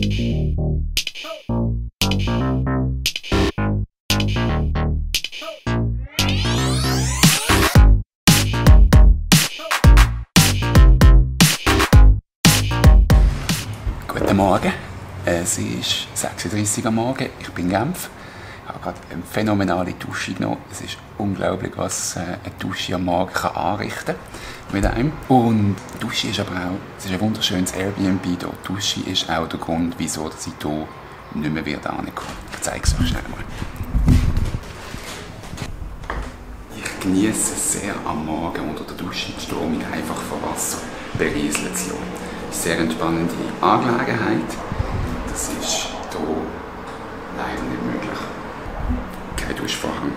Guten Morgen, es ist 6:30 Uhr am Morgen, ich bin in Genf. Ich habe gerade eine phänomenale Dusche genommen. Es ist unglaublich, was eine Dusche am Morgen kann anrichten mit einem. Und die Dusche ist aber auch, es ist ein wunderschönes Airbnb hier. Die Dusche ist auch der Grund, wieso ich hier nicht mehr hinkommen. Ich zeige es euch schnell mal. Ich genieße es sehr am Morgen unter der Dusche zu stehen und mich einfach von Wasser berieseln zu lassen. Sehr entspannende Angelegenheit. Das ist hier leider nicht möglich. Kein Duschvorhang.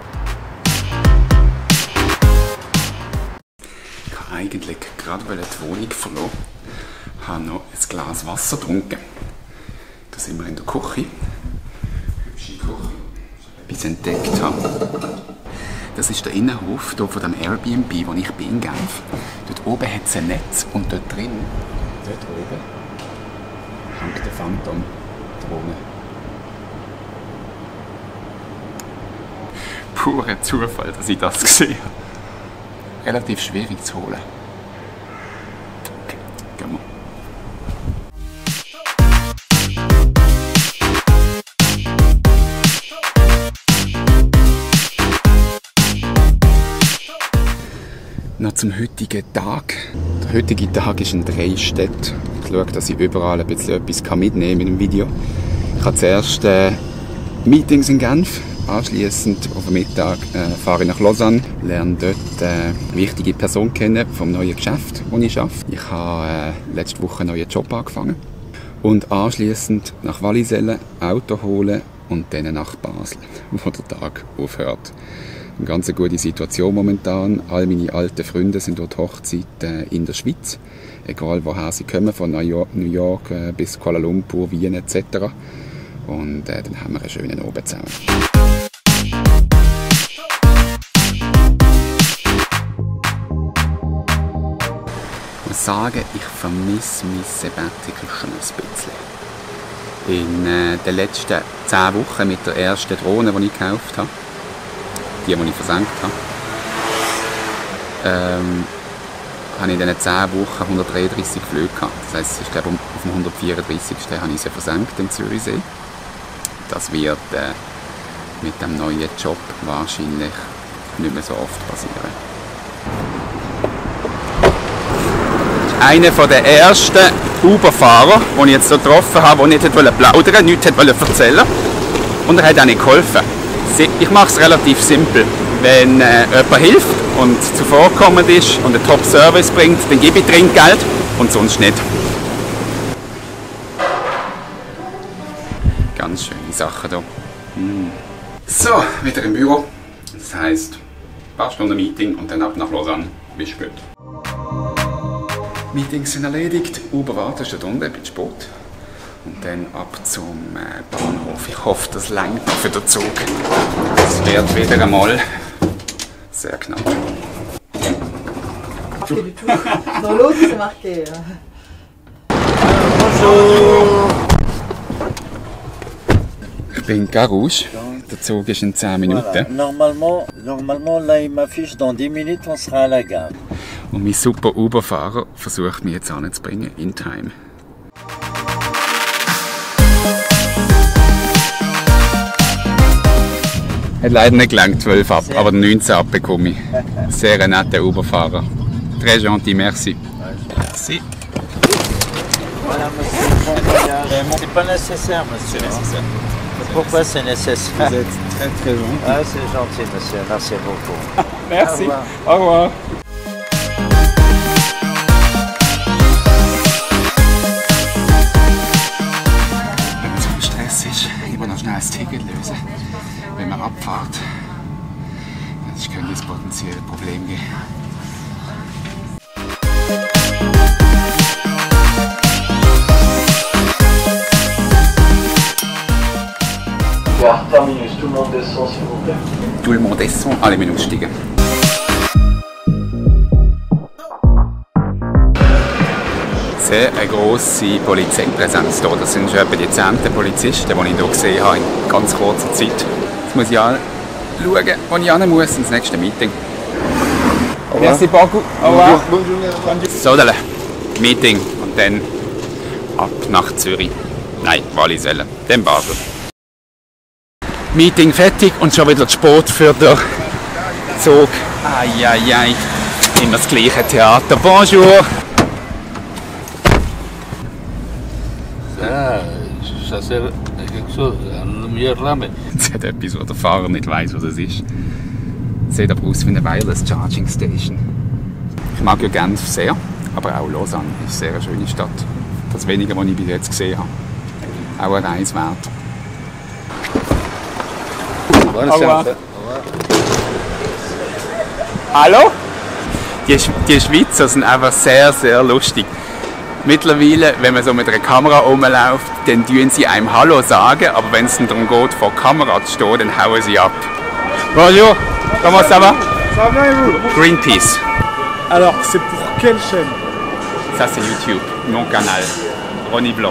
Ich habe eigentlich gerade die Wohnung verlassen. Ich habe noch ein Glas Wasser getrunken. Da sind wir in der Küche. Hübsche Küche. Etwas entdeckt habe. Das ist der Innenhof hier von dem Airbnb, wo ich bin in Genf. Dort oben hat es ein Netz und dort drin, dort oben, hängt der Phantom Drohne. Purer Zufall, dass ich das gesehen habe. Relativ schwierig zu holen. Okay, gehen wir. Noch zum heutigen Tag. Der heutige Tag ist in 3 Städten. Ich schaue, dass ich überall ein bisschen etwas mitnehmen kann in dem Video. Ich habe zuerst Meetings in Genf. Anschliessend auf dem Mittag fahre ich nach Lausanne, lerne dort eine wichtige Person kennen vom neuen Geschäft, das ich arbeite. Ich habe letzte Woche einen neuen Job angefangen. Und anschliessend nach Wallisellen Auto holen und dann nach Basel, wo der Tag aufhört. Eine ganz gute Situation momentan. All meine alten Freunde sind durch die Hochzeit in der Schweiz. Egal woher sie kommen, von New York bis Kuala Lumpur, Wien etc. Und dann haben wir einen schönen Abend zusammen. Ich muss sagen, ich vermisse mein Sabbatical schon ein bisschen. In den letzten 10 Wochen mit der ersten Drohne, die ich gekauft habe, die ich versenkt habe, habe ich in diesen 10 Wochen 133 Flüge gehabt. Das heisst, ich glaube, auf dem 134. habe ich sie versenkt im Zürichsee. Das wird mit dem neuen Job wahrscheinlich nicht mehr so oft passieren. Einer der ersten Uber-Fahrer, den ich jetzt so getroffen habe, der nicht plaudern wollte, nichts erzählen wollte. Und er hat auch nicht geholfen. Ich mache es relativ simpel. Wenn jemand hilft und zuvorkommend ist und einen Top-Service bringt, dann gebe ich Trinkgeld und sonst nicht. Ganz schöne Sachen hier. So, wieder im Büro. Das heisst, ein paar Stunden Meeting und dann ab nach Lausanne. Bis spät. Meetings sind erledigt. Uber wartet schon unten, ich bin spät. Und dann ab zum Bahnhof. Ich hoffe, das reicht für den Zug. Es wird wieder einmal sehr knapp. Dans l'autre, c'est marqué. Bonjour! Ich bin in Carouge. Der Zug ist in 10 Minuten. Voilà. Normalement, là, il m'affiche dans 10 minutes, on sera à la gare. Und mein super Uber-Fahrer versucht mich jetzt anzubringen, in time. Hat leider nicht gelangt, 12 ab, aber 19 ab bekomme ich. Sehr ein netter Uber-Fahrer. Très gentil, merci. Merci. Voilà, monsieur. C'est pas nécessaire, monsieur. Pourquoi c'est nécessaire? Vous êtes très très gentil. Ah, c'est gentil, monsieur. Merci beaucoup. Merci. Au revoir. Au revoir. Wenn man so im Stress ist, immer noch schnell ein Ticket lösen. Wenn man abfährt, dann könnte es potenziell Probleme geben. Gare terminus, tout le monde descend s'il vous plaît. Tout le monde descend, alle müssen aussteigen. gesehen, eine grosse Polizeipräsenz hier. Das sind schon etwa die 10. Polizisten, die ich hier gesehen habe in ganz kurzer Zeit. Jetzt muss ich schauen, wo ich hin muss ins nächste Meeting. Merci beaucoup. Au revoir. So, dann Meeting und dann ab nach Zürich. Nein, Wallisellen, dann Basel. Meeting fertig und schon wieder Sport für den Zug. Eieiei, immer das gleiche Theater. Bonjour! Ah, ça sert à quelque chose, un meilleur ramen. Es hat etwas, wo der Fahrer nicht weiss, was es ist. Sieht aber aus wie eine Wireless Charging Station. Ich mag ja Genf sehr, aber auch Lausanne ist eine sehr schöne Stadt. Das Wenige, was ich bis jetzt gesehen habe. Auch eine Reise wert. Hallo? Die Schweizer sind einfach sehr, sehr lustig. Mittlerweile, wenn man so mit einer Kamera rumläuft, dann tun sie einem Hallo sagen, aber wenn es dann darum geht, vor der Kamera zu stehen, dann hauen sie ab. Bonjour, comment ça va? Ça va et vous? Greenpeace. Alors, c'est pour quelle chaîne? Ça c'est YouTube, mon canal, Ronny Vlog.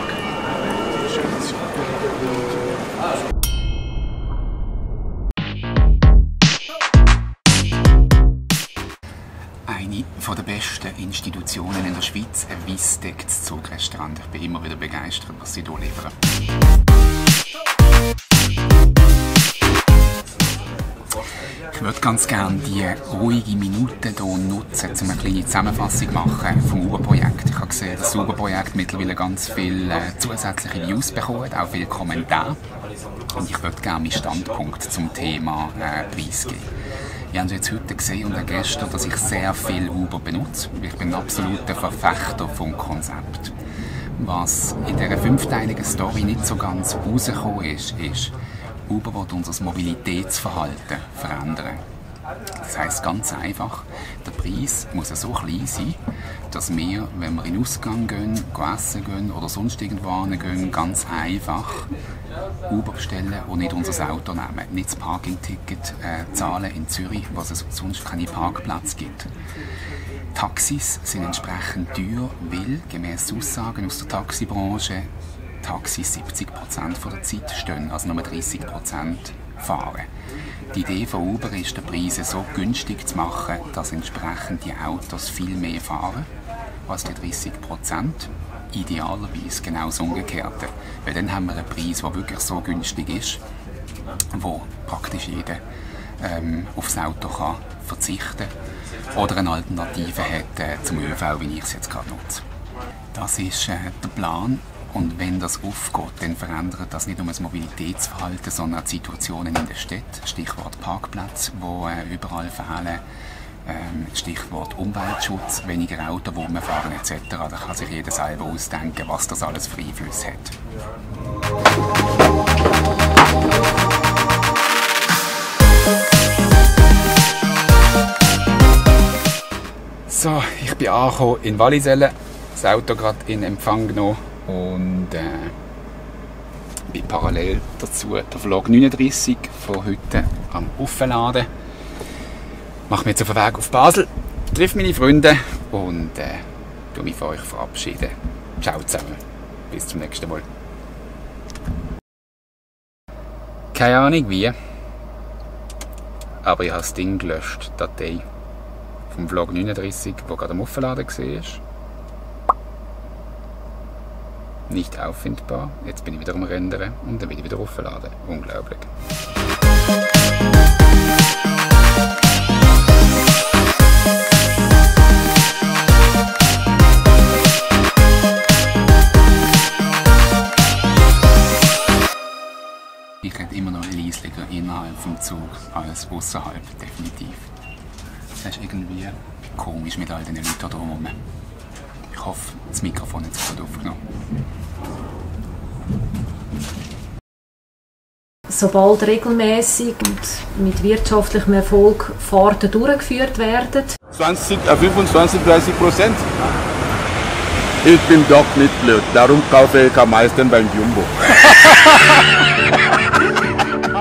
Eine der besten Institutionen in der Schweiz, ein weissdecktes Zugrestaurant. Ich bin immer wieder begeistert, was sie hier liefern. Ich würde ganz gerne die ruhige Minute hier nutzen, um eine kleine Zusammenfassung machen vom Uber-Projekt. Ich habe gesehen, dass das Uber-Projekt mittlerweile ganz viele zusätzliche Views bekommt, auch viele Kommentare. Und ich würde gerne meinen Standpunkt zum Thema preisgeben. Ich habe jetzt heute gesehen und auch gestern, dass ich sehr viel Uber benutze. Ich bin ein absoluter Verfechter vom Konzept. Was in dieser 5-teiligen Story nicht so ganz rausgekommen ist, Uber will unser Mobilitätsverhalten verändern. Das heisst ganz einfach, der Preis muss so klein sein, dass wir, wenn wir in den Ausgang gehen, essen gehen oder sonst irgendwo hingehen, ganz einfach Uber bestellen und nicht unser Auto nehmen. Nicht das Parking-Ticket zahlen in Zürich, wo es sonst keine Parkplätze gibt. Taxis sind entsprechend teuer, weil, gemäss Aussagen aus der Taxibranche, Taxis 70% der Zeit stehen, also nur 30% fahren. Die Idee von Uber ist, den Preis so günstig zu machen, dass entsprechend die Autos viel mehr fahren als die 30%. Idealerweise genau das Umgekehrte. Weil dann haben wir einen Preis, der wirklich so günstig ist, wo praktisch jeder aufs Auto kann verzichten oder eine Alternative hat zum ÖV, wie ich es jetzt gerade nutze. Das ist der Plan. Und wenn das aufgeht, dann verändert das nicht nur das Mobilitätsverhalten, sondern auch die Situationen in der Stadt. Stichwort Parkplatz, die überall fehlen. Stichwort Umweltschutz, weniger Auto, wo wir fahren etc. Da kann sich jeder selber ausdenken, was das alles für Einflüsse hat. So, ich bin angekommen in Wallisellen, das Auto gerade in Empfang genommen. Und bin parallel dazu der Vlog 39 von heute am Aufladen. Mache mich jetzt auf den Weg auf Basel, treffe meine Freunde und mich von euch verabschieden. Ciao zusammen, bis zum nächsten Mal. Keine Ahnung wie, aber ich habe das Ding gelöscht, die Datei vom Vlog 39, der gerade am Aufladen war. Nicht auffindbar. Jetzt bin ich wieder am Rendern und dann wieder aufladen. Unglaublich. Ich rede immer noch leislicher innerhalb vom Zug als außerhalb, definitiv. Das ist irgendwie komisch mit all den Leuten drumherum. Ich hoffe, das Mikrofon hat es gut aufgenommen. Sobald regelmäßig und mit wirtschaftlichem Erfolg Fahrten durchgeführt werden. 20 à 25, 30%. Ich bin doch nicht blöd, darum kaufe ich am meisten beim Jumbo.